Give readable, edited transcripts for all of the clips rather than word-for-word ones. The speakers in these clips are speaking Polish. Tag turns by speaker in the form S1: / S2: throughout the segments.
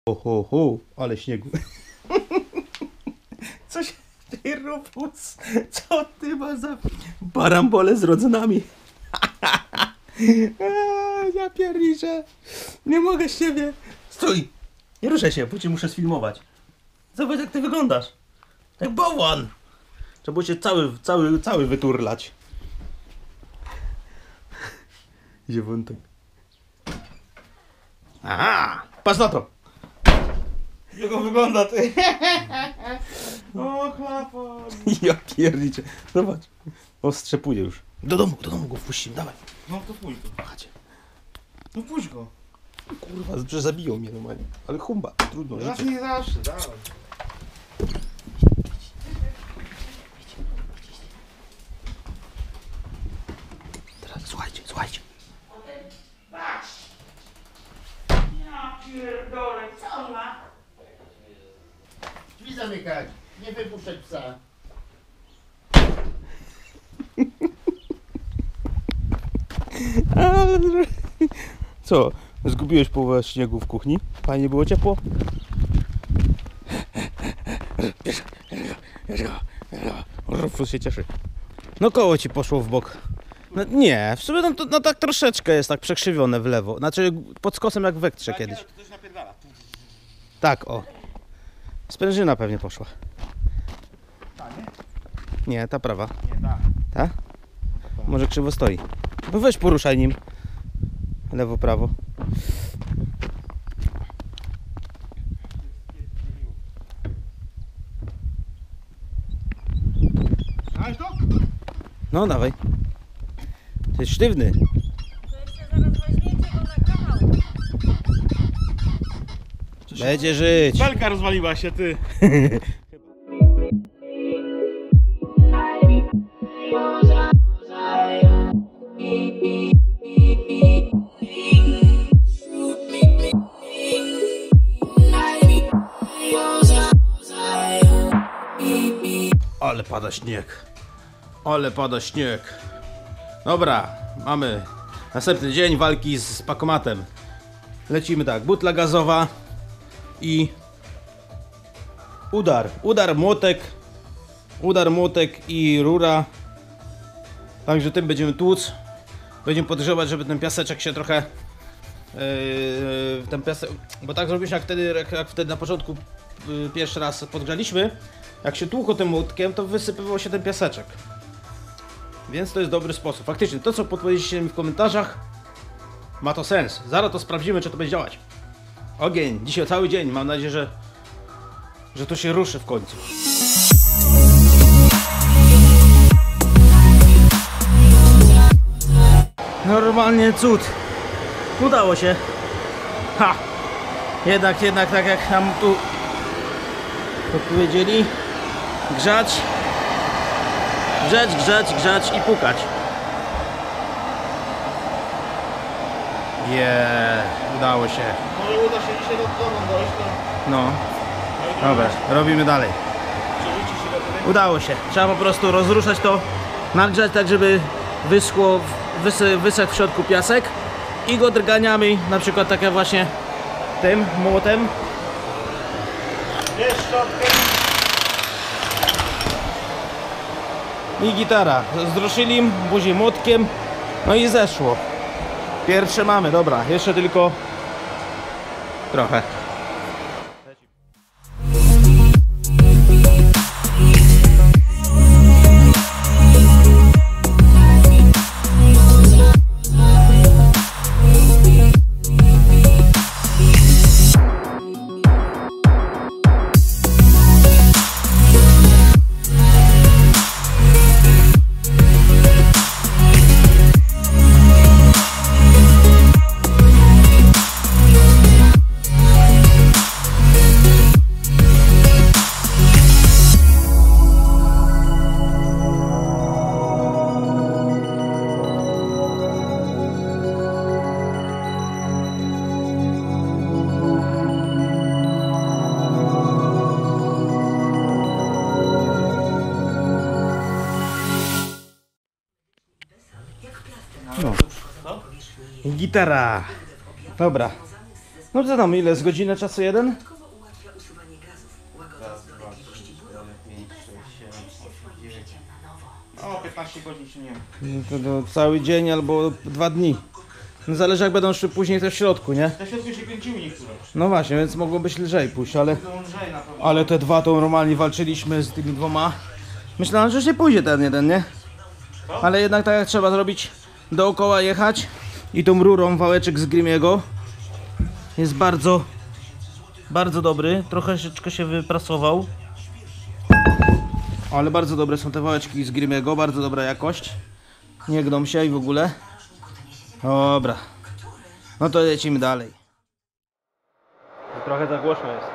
S1: Ho, ale śniegu. Coś, ty Rufus, co ty masz za barambole z rodzynami? Ja pierniczę, nie mogę z ciebie. Stój, nie ruszaj się, bo cię muszę sfilmować. Zobacz jak ty wyglądasz, jak bałwan. Trzeba było cię cały wyturlać. Idzie wątek. Aha, patrz na to. Jak on wygląda, ty. O, chlapon. Ja pierniczę. Zobacz. Ostrzepuje już. Do domu go wpuścimy, dawaj.
S2: No to pójdź go.
S1: Chodźcie.
S2: No pójdź go.
S1: Kurwa, że zabiją mnie normalnie. Ale humba, trudno.
S2: Raz
S1: Życie.
S2: nie zawsze, dawaj.
S1: Teraz słuchajcie.
S3: Ja pierdolę, co on ma?
S2: Drzwi zamykać, nie wypuszczać psa.
S1: Co? Zgubiłeś połowę śniegu w kuchni? Fajnie było ciepło? Rufus się cieszy. No koło ci poszło w bok. No, nie, w sumie no tak troszeczkę jest tak przekrzywione w lewo. Znaczy pod skosem jak w Wektrze kiedyś.
S2: To coś napierdala.
S1: Tak, o. Sprężyna pewnie poszła.
S2: Ta, nie?
S1: Nie, ta prawa.
S2: Nie, ta.
S1: Ta? Może krzywo stoi. No weź poruszaj nim. Lewo, prawo.
S2: Dałeś to?
S1: No dawaj. To jest sztywny.
S3: To jeszcze zaraz weźmiecie go na kanał.
S1: Będzie żyć.
S2: Belka rozwaliła się, ty.
S1: Ale pada śnieg. Ale pada śnieg. Dobra, mamy następny dzień walki z pakomatem. Lecimy tak, butla gazowa i udar, młotek i rura. Także tym będziemy tłuc. Będziemy podgrzewać, żeby ten piaseczek się trochę ten piasek, bo tak zrobiliśmy jak wtedy na początku pierwszy raz podgrzaliśmy. Jak się tłukło tym młotkiem, to wysypywał się ten piaseczek. Więc to jest dobry sposób. Faktycznie, to co podpowiedzieliście mi w komentarzach, ma to sens. Zaraz to sprawdzimy, czy to będzie działać. Ogień, dzisiaj cały dzień. Mam nadzieję, że to się ruszy w końcu. Normalnie cud. Udało się. Ha! Jednak tak jak nam tu powiedzieli, grzać i pukać. Udało się.
S2: Może uda się dzisiaj do domu dojść, to...
S1: No. Dobra, robimy dalej.
S2: Przerzuci się do tego.
S1: Udało się. Trzeba po prostu rozruszać to, nagrzać tak, żeby wysechł w środku piasek i go drganiami, na przykład tak jak właśnie tym młotem.
S2: Bierz szczotkę.
S1: I gitara z droszylim, buzi młotkiem, no i zeszło. Pierwsze mamy, dobra, jeszcze tylko trochę. No. Gitara. Dobra. No co tam, ile? Z godzinę czasu jeden?
S2: O, 15 godzin czy nie.
S1: No to cały dzień albo 2 dni. No zależy jak będą szły później te w środku, nie?
S2: Te środki się kręciły niektóre.
S1: No właśnie, więc mogło być lżej pójść, ale...
S2: Będą lżej na pewno.
S1: Ale te dwa to normalnie walczyliśmy z tymi dwoma. Myślałem, że już nie pójdzie ten jeden, nie? Ale jednak tak jak trzeba zrobić, dookoła jechać i tą rurą wałeczek z Grimiego jest bardzo, bardzo dobry. Troszeczkę się wyprasował. Ale bardzo dobre są te wałeczki z Grimiego, bardzo dobra jakość. Nie gną się i w ogóle. Dobra. No to lecimy dalej. Trochę za głośno jest.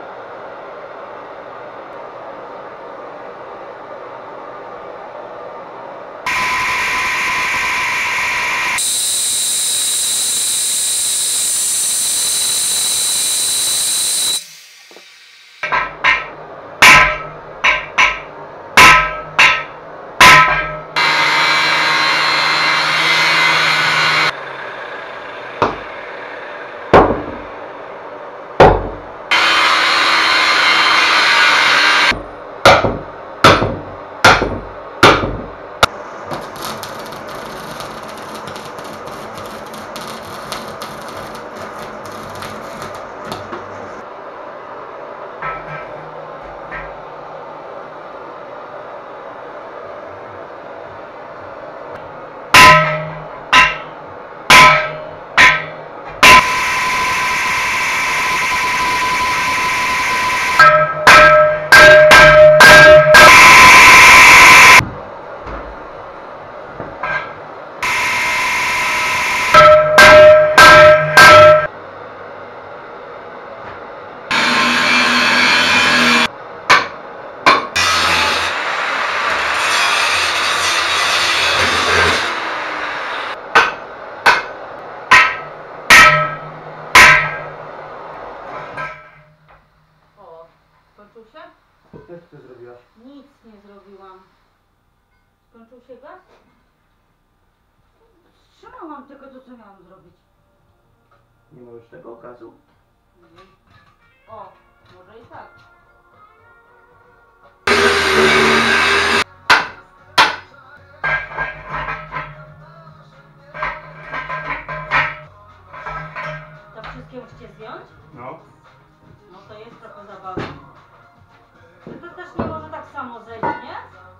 S3: Skończył się?
S1: Jak ty zrobiłaś?
S3: Nic nie zrobiłam. Skończył się gaz? Wstrzymałam tylko to, co miałam zrobić.
S1: Nie ma już tego okazu.
S3: O, może i tak. To wszystkie musicie zdjąć?
S2: No.
S3: No to jest trochę zabawy. To też nie może tak samo zejść, nie?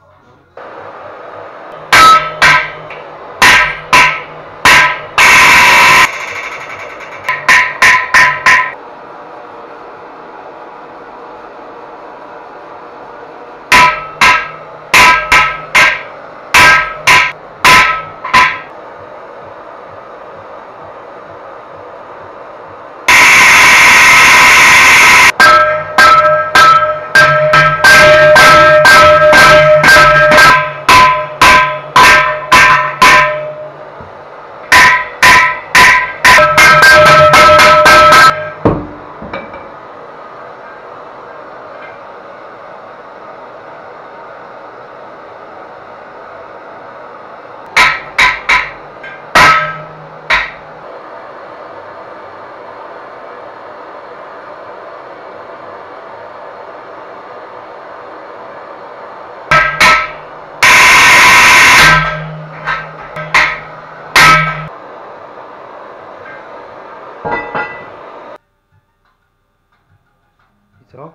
S1: I co?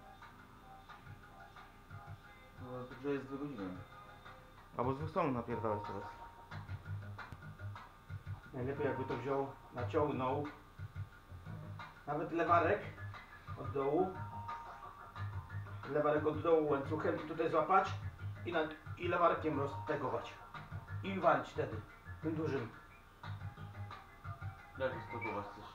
S2: No, to jest 2 godziny. Albo z 2 stron napierdalać teraz.
S1: Najlepiej jakby to wziął, naciągnął. Nawet lewarek od dołu. Lewarek od dołu łańcuchem i tutaj złapać i lewarkiem roztegować. I walić wtedy, tym dużym.
S2: Jak spróbować chcesz?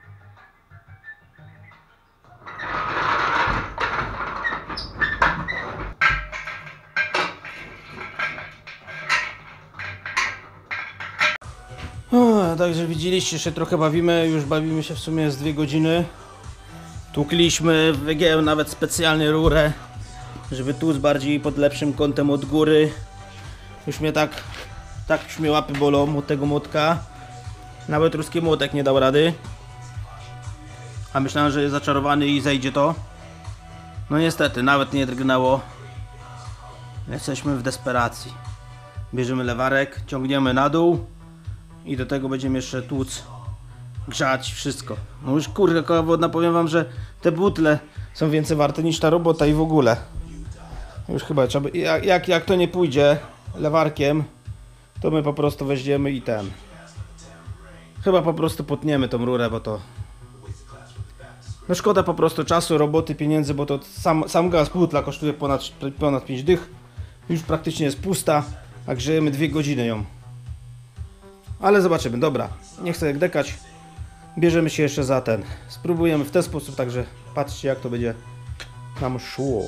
S1: Także widzieliście, się trochę bawimy, już bawimy się w sumie z 2 godziny. Tłukliśmy, wygięłem nawet specjalnie rurę, żeby tłuc bardziej pod lepszym kątem od góry. Już mnie tak już mnie łapy bolą od tego młotka. Nawet ruski młotek nie dał rady. A myślałem, że jest zaczarowany i zejdzie to. No niestety, nawet nie drgnęło. Jesteśmy w desperacji. Bierzemy lewarek, ciągniemy na dół i do tego będziemy jeszcze tłuc, grzać, wszystko. No już kurde, koła wodna, powiem wam, że te butle są więcej warte niż ta robota i w ogóle. Już chyba trzeba, jak to nie pójdzie lewarkiem, to my po prostu weźmiemy i ten. Chyba po prostu potniemy tą rurę, bo to... No szkoda po prostu czasu, roboty, pieniędzy, bo to sam gaz butla kosztuje ponad 5 dych. Już praktycznie jest pusta, a grzejemy 2 godziny ją. Ale zobaczymy, dobra, nie chcę jak dekać. Bierzemy się jeszcze za ten. Spróbujemy w ten sposób, także patrzcie jak to będzie nam szło.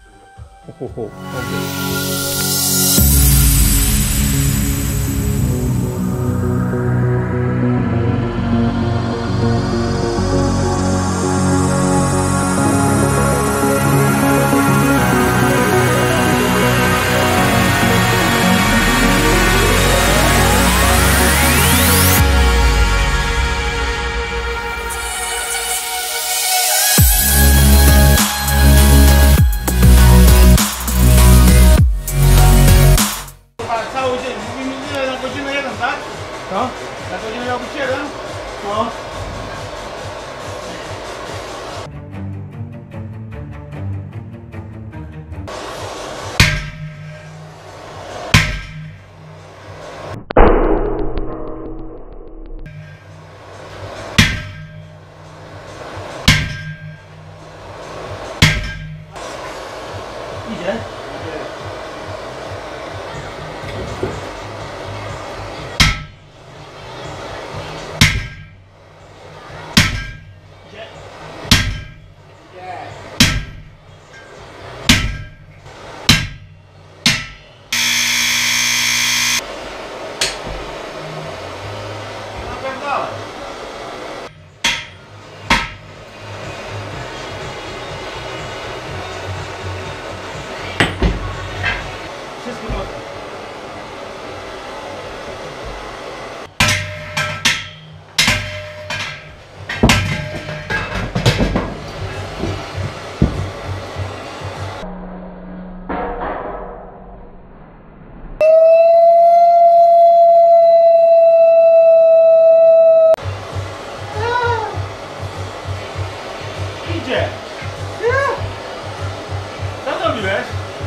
S2: Cały dzień, mówimy ile na godzinę 1, tak?
S1: No?
S2: Na godzinę miał być 1?
S1: No. Idzie?
S2: Napierdalaj.
S1: Wszystko dobrze.
S2: Idzie. Co zrobiłeś?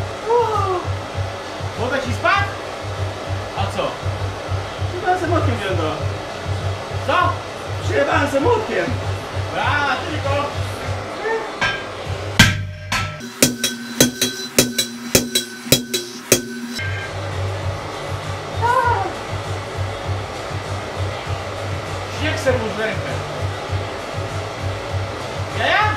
S2: Woda ci spadł? A co?
S1: Przyjebałem se młotkiem wziąłem go.
S2: Co?
S1: Przyjebałem se młotkiem.
S2: A, tylko... Śnieg se mu w rękę. Ja?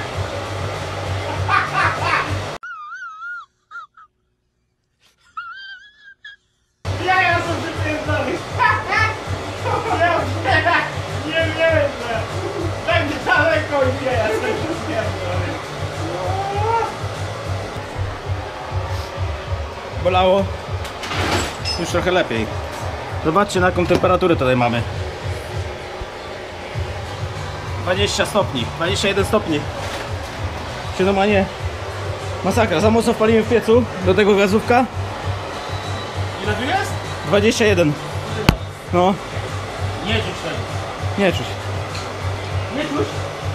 S2: Ja są przypierdolony. Nie wierzę. Będzie daleko i ja jestem przypierdolony.
S1: Bolało. Już trochę lepiej. Zobaczcie na jaką temperaturę tutaj mamy. 20 stopni, 21 stopni. Się normalnie masakra. Za mocno wpalimy w piecu. Do tego gazówka.
S2: Ile tu jest?
S1: 21. No,
S2: Nie czuć tego.
S1: nie czuć.
S2: Nie czuć?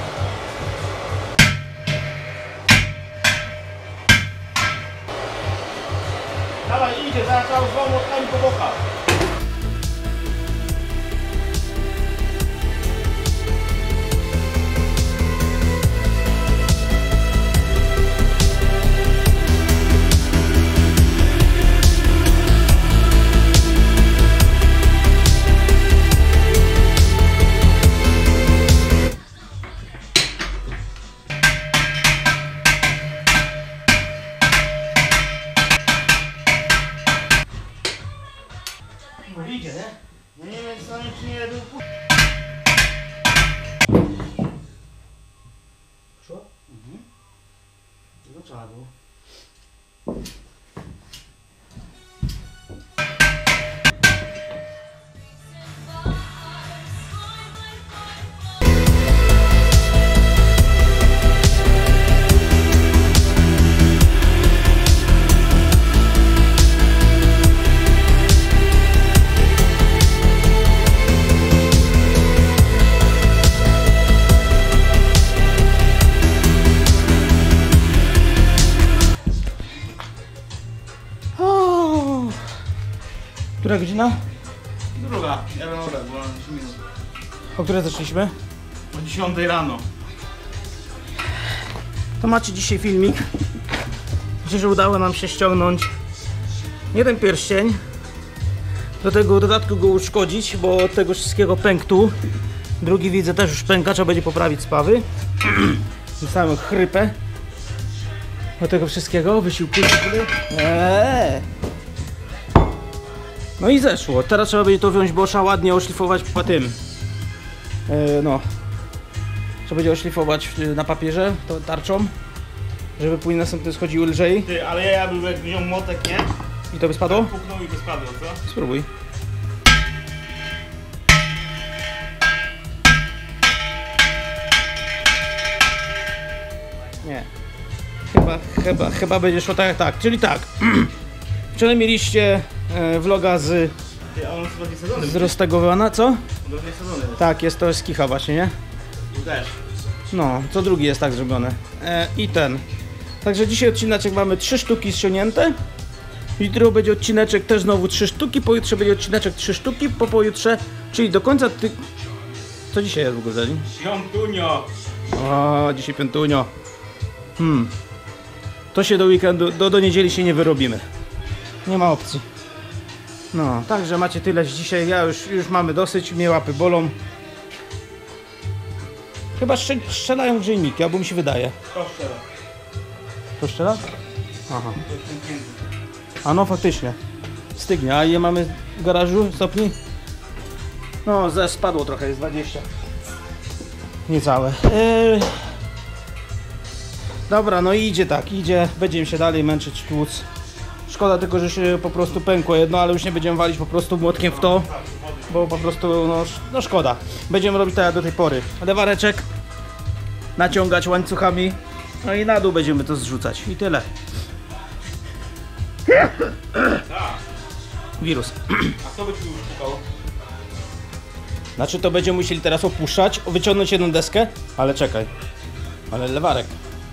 S2: Dawaj, idzie, zaraz trzeba z wami odkali po bokach.
S1: Idzie, nie?
S2: Nie wiem, co nie czy nie był
S1: Szło? No trzeba było. Która godzina?
S2: Druga, ja wiem, była 10 minut.
S1: O której zaczęliśmy?
S2: O 10 rano.
S1: To macie dzisiaj filmik. Myślę, że udało nam się ściągnąć jeden pierścień. Do tego dodatku go uszkodzić, bo od tego wszystkiego pękł tu. Drugi widzę też już pęka, trzeba będzie poprawić spawy. Dostałem chrypę. Do tego wszystkiego wysiłku. No i zeszło. Teraz trzeba będzie to wziąć bosza, ładnie oszlifować po tym. No. Trzeba będzie oszlifować na papierze to tarczą, żeby później następny schodził lżej.
S2: Ty, ale ja bym jak wziął młotek, nie?
S1: I to by spadło?
S2: Puknął i by spadło, co?
S1: Spróbuj. Nie. Chyba będzie szło tak jak tak. Czyli tak. Wczoraj mieliście vloga z
S2: Ty, a on jest bardziej sadzony.
S1: z roztegowana, co?
S2: On bardziej sadzony jest.
S1: Tak, jest to z kicha właśnie, nie?
S2: Tu też.
S1: No, co drugi jest tak zrobione. I ten. Także dzisiaj odcineczek mamy 3 sztuki ściągnięte. Jutro będzie odcineczek też znowu 3 sztuki, pojutrze będzie odcineczek 3 sztuki, po pojutrze, czyli do końca Co dzisiaj jest w ogóle?
S2: Świątunio.
S1: O, dzisiaj piątunio. To się do weekendu, do niedzieli się nie wyrobimy. Nie ma opcji. No, także macie tyle dzisiaj. Ja już mamy dosyć, mnie łapy bolą. Chyba strzelają grzejniki, albo mi się wydaje.
S2: To szczerze.
S1: To strzela? Aha.
S2: To jest ten piękny.
S1: A no faktycznie. Stygnie. A je mamy w garażu stopni? No, spadło trochę, jest 20. Niecałe. Dobra, no i idzie tak, idzie. Będziemy się dalej męczyć, tłuc. Szkoda tylko, że się po prostu pękło jedno, ale już nie będziemy walić po prostu młotkiem w to. Bo po prostu, no szkoda. Będziemy robić tak jak do tej pory. Lewareczek. Naciągać łańcuchami. No i na dół będziemy to zrzucać. I tyle. Wirus.
S2: A co by ci już pukało?
S1: Znaczy to będziemy musieli teraz opuszczać, wyciągnąć jedną deskę, ale czekaj. Ale lewarek.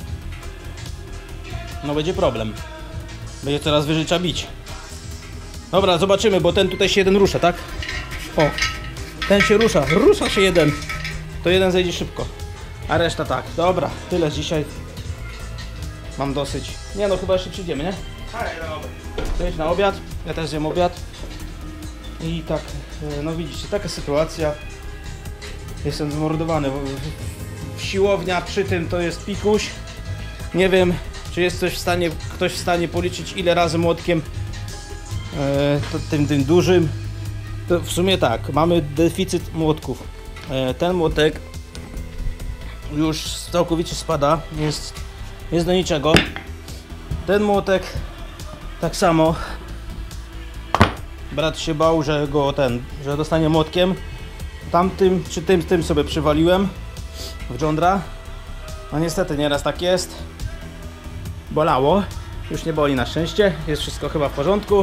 S1: No będzie problem. Będzie coraz wyżej trzeba bić. Dobra, zobaczymy, bo ten tutaj się jeden rusza, tak? O, ten się rusza. Rusza się jeden. To jeden zejdzie szybko. A reszta tak. Dobra, tyle dzisiaj. Mam dosyć. Nie no, chyba jeszcze przyjdziemy, nie?
S2: Tak, ja dobra.
S1: Przejdź na obiad, ja też zjem obiad. I tak, no widzicie, taka sytuacja. Jestem zmordowany. Siłownia przy tym to jest pikuś. Nie wiem, czy jest ktoś w stanie policzyć, ile razy młotkiem tym dużym. To w sumie tak, mamy deficyt młotków. Ten młotek już całkowicie spada, jest do niczego. Ten młotek tak samo. Brat się bał, że że dostanie młotkiem. Tamtym czy tym sobie przywaliłem w jądra. No niestety nieraz tak jest. Bolało. Już nie boli na szczęście. Jest wszystko chyba w porządku.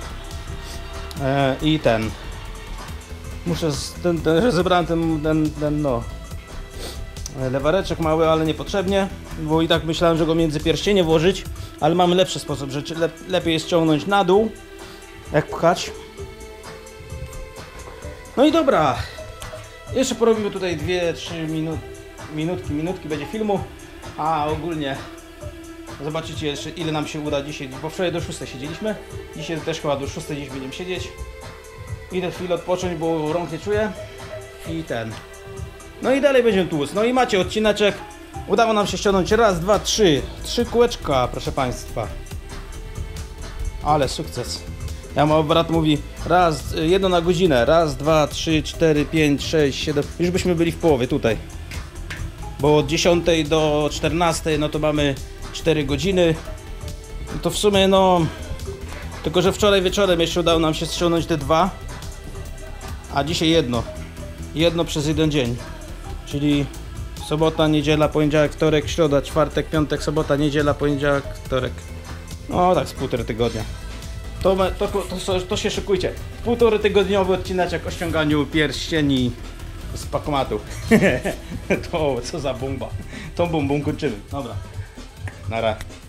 S1: I muszę zebrałem ten lewareczek mały, ale niepotrzebnie, bo i tak myślałem, że go między pierścienie włożyć, ale mamy lepszy sposób, że lepiej jest ściągnąć na dół, jak pchać. No i dobra, jeszcze porobimy tutaj 2-3 minutki będzie filmu, a ogólnie zobaczycie jeszcze, ile nam się uda dzisiaj, bo wczoraj do 6 siedzieliśmy, dzisiaj też chyba do 6 dziś będziemy siedzieć. Idę chwilę odpocząć, bo rąk nie czuję i no i dalej będziemy tłuc. No i macie odcineczek. Udało nam się ściągnąć raz, dwa, trzy kółeczka, proszę Państwa. Ale sukces. Brat mówi jedno na godzinę. Raz, dwa, 3, 4, 5, 6, 7. Już byśmy byli w połowie tutaj. Bo od 10 do 14 no to mamy 4 godziny. No to w sumie tylko że wczoraj wieczorem jeszcze udało nam się ściągnąć te 2. A dzisiaj jedno. Jedno przez jeden dzień. Czyli sobota, niedziela, poniedziałek, wtorek, środa, czwartek, piątek, sobota, niedziela, poniedziałek, wtorek. No tak z 1,5 tygodnia. To się szykujcie. 1,5 tygodniowy odcineczek o ściąganiu pierścieni z pakomatu. To co za bomba. Tą bombą kończymy. Dobra. Nara.